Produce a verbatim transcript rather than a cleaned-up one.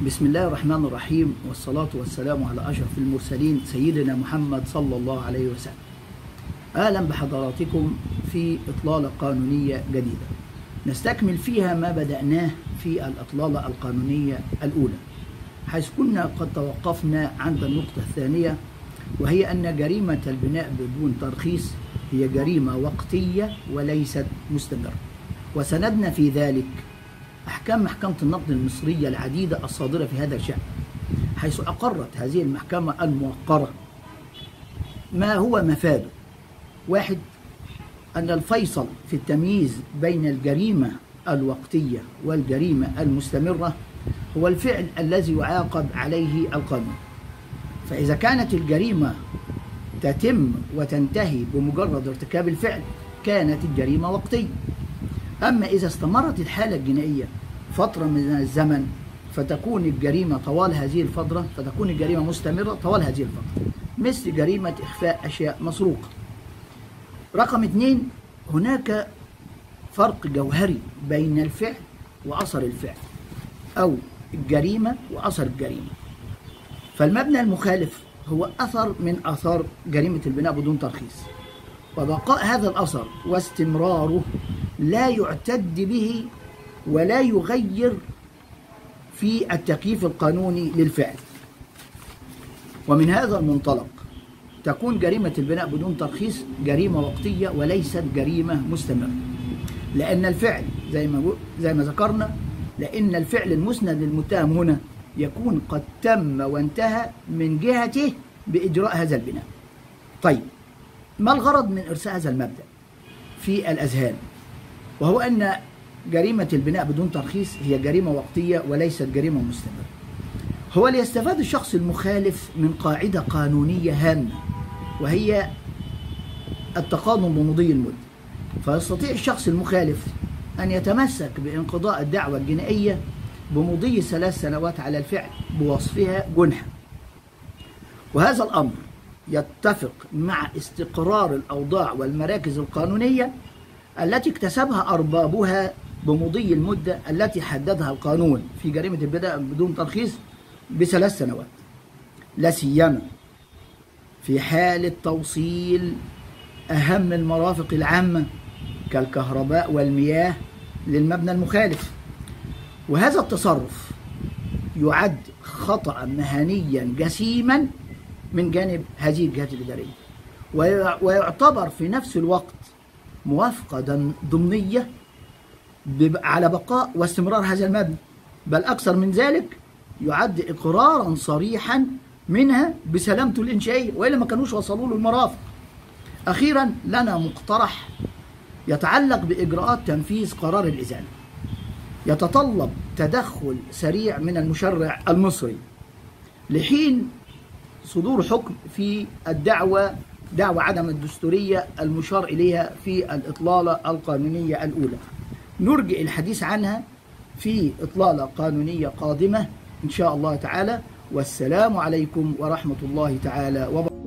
بسم الله الرحمن الرحيم، والصلاة والسلام على أشرف المرسلين سيدنا محمد صلى الله عليه وسلم. أهلا بحضراتكم في إطلالة قانونية جديدة نستكمل فيها ما بدأناه في الإطلالة القانونية الأولى، حيث كنا قد توقفنا عند النقطة الثانية، وهي أن جريمة البناء بدون ترخيص هي جريمة وقتية وليست مستمرة، وسندنا في ذلك أحكام محكمة النقد المصرية العديدة الصادرة في هذا الشأن، حيث أقرت هذه المحكمة الموقرة ما هو مفاده. واحد، أن الفيصل في التمييز بين الجريمة الوقتية والجريمة المستمرة هو الفعل الذي يعاقب عليه القانون. فإذا كانت الجريمة تتم وتنتهي بمجرد ارتكاب الفعل كانت الجريمة وقتية. أما إذا استمرت الحالة الجنائية فترة من الزمن فتكون الجريمة طوال هذه الفترة فتكون الجريمة مستمرة طوال هذه الفترة، مثل جريمة إخفاء أشياء مسروقة. رقم اثنين، هناك فرق جوهري بين الفعل وأثر الفعل، أو الجريمة وأثر الجريمة. فالمبنى المخالف هو أثر من آثار جريمة البناء بدون ترخيص، وبقاء هذا الأثر واستمراره لا يعتد به ولا يغير في التكييف القانوني للفعل. ومن هذا المنطلق تكون جريمة البناء بدون ترخيص جريمة وقتية وليست جريمة مستمرة، لأن الفعل زي ما زي ما ذكرنا لأن الفعل المسند للمتهم هنا يكون قد تم وانتهى من جهته بإجراء هذا البناء. طيب، ما الغرض من إرساء هذا المبدأ في الأذهان؟ وهو أن جريمة البناء بدون ترخيص هي جريمة وقتية وليست جريمة مستمرة. هو ليستفاد الشخص المخالف من قاعدة قانونية هامة، وهي التقادم بمضي المدة. فيستطيع الشخص المخالف أن يتمسك بانقضاء الدعوى الجنائية بمضي ثلاث سنوات على الفعل بوصفها جنحة، وهذا الأمر يتفق مع استقرار الأوضاع والمراكز القانونية التي اكتسبها أربابها بمضي المدة التي حددها القانون في جريمة البناء بدون ترخيص بثلاث سنوات، لا سيما في حالة توصيل أهم المرافق العامة كالكهرباء والمياه للمبنى المخالف. وهذا التصرف يعد خطأ مهنيا جسيما من جانب هذه الجهات الإدارية، ويعتبر في نفس الوقت موافقة ضمنية على بقاء واستمرار هذا المبنى، بل أكثر من ذلك يعد إقرارا صريحا منها بسلامته الإنشائية، وإلا ما كانوش وصلوا له المرافق. أخيرا لنا مقترح يتعلق بإجراءات تنفيذ قرار الإزالة، يتطلب تدخل سريع من المشرع المصري لحين صدور حكم في الدعوة دعوى عدم الدستورية المشار إليها في الإطلالة القانونية الأولى. نرجئ الحديث عنها في إطلالة قانونية قادمة إن شاء الله تعالى، والسلام عليكم ورحمة الله تعالى وبركاته.